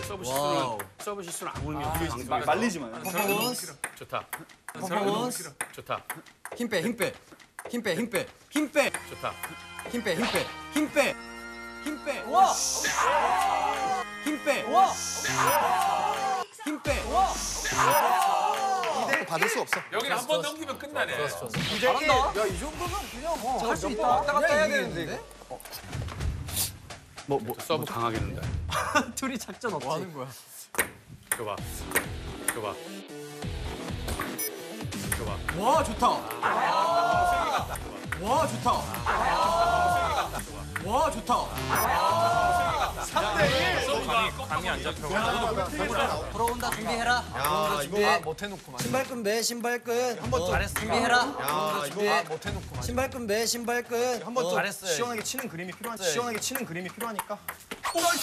서브 실수는 아무런 말리지 마요. 퍼포먼스. 좋다. 퍼포먼스. 좋다. 힘 빼, 힘 빼. 힘 빼, 힘 빼. 힘 빼. 좋다. 힘 빼, 힘 빼. 힘 빼. 힘 빼. 와! 힘 빼. 와! 힘 빼. 와! 이대를 받을 수 없어. 여기 한 번 넘기면 끝나네. 잘한다. 야, 이 정도면 그냥 할 수 있다. 왔다 갔다 해야 되는데. 서브 강하게 넣는다. 둘이 작전 없지. 뭐 하는 거야? 줘봐. 줘봐. 줘봐. 와, 좋다. 와, 좋다. 와, 좋다. 3대1. 감이 안 잡혀. 돌아온다, 준비해라. 야, 이거 못 해놓고만. 신발끈 매, 신발끈. 한번 잘했어. 준비해라. 야, 이거 못 해놓고만. 신발끈 매, 신발끈. 한번 좀 잘했어요. 시원하게 치는 그림이 필요하니까. 시원하게 치는 그림이 필요하니까. 4대1.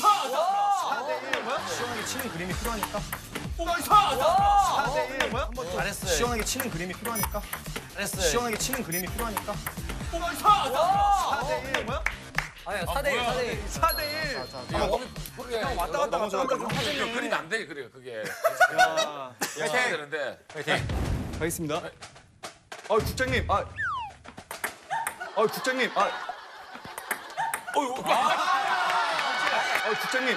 시원하게 치는 그림이 필요하니까. 4대1. 한번 좀 잘했어요. 시원하게 치는 그림이 필요하니까. 잘했어요. 시원하게 치는 그림이 필요하니까. 4대1. 뭐야? 아니야, 4대1, 4대1. 4대1. 형 왔다 갔다 왔다 갔다 좀 하지. 그림 안 돼, 그래, 그게. 화이팅! 해야 되는데. 가겠습니다. 국장님. 국장님. 국장님.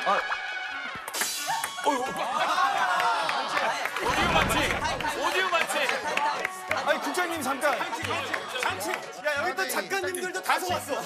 오디오 맞지? 아니 국장님 잠깐. 야 여기 또 작가님들도 다소 왔어.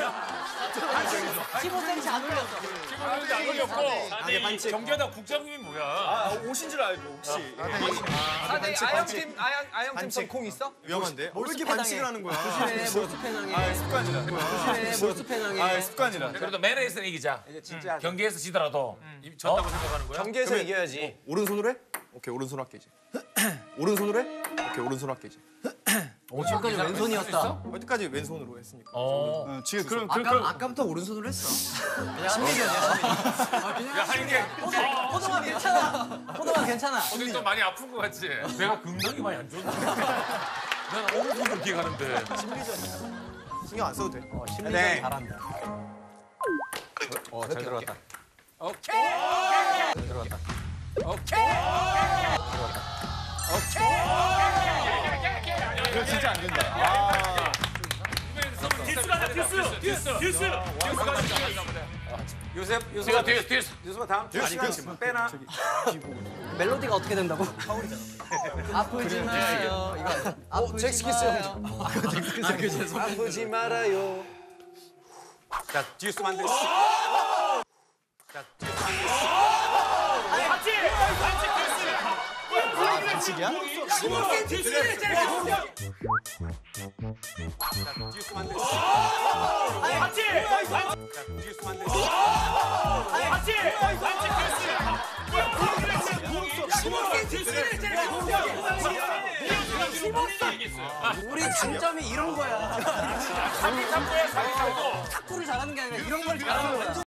15cm 안 올렸어. 지금 안 걸렸고. 경기하다 국장님이 뭐야? 오신 줄 알고 혹시. 4대 아영팀 공 있어? 위험한데? 왜 이렇게 반칙을 하는 거야? 조심해, 몰수패낭해. 습관이라. 조심해, 몰수패낭해. 습관이라. 그래도 매너에서 이기자. 진짜 경기에서 지더라도 졌다고 생각하는 거야? 경기에서 이겨야지. 오른손으로 해? 오케이 오른손 할게 이제. 오른손으로 해? 오케이 오른손 할게 이제. 지금까지 왼손이었다. 여태까지 왼손으로 했으니까. 지금 아까부터 오른손으로 했어. 그냥 심리전이야. 야, 하는 게 호동아 괜찮아. 호동아 괜찮아. 어디 좀 많이 아픈 거 같지? 내가 건강이 많이 안 좋은데. 내가 오른손으로 이렇게 가는데. 신경 안 써도 돼. 심리전 잘한다. 잘 들어갔다. 이거 진짜 안 된다. 듀스. 요셉 뒤에서. 유수가 다음 주 시간 빼나. 멜로디가 어떻게 된다고? 아프지 마요. 이거 아프지 마요. 아프지 말아요. 자 듀스 만들어. 반칙이야? 우리 장점이 이런 거야. 사기 탐구야, 사기 탐구. 탁구를 잘하는 게 아니라 이런 걸 잘하는 거야.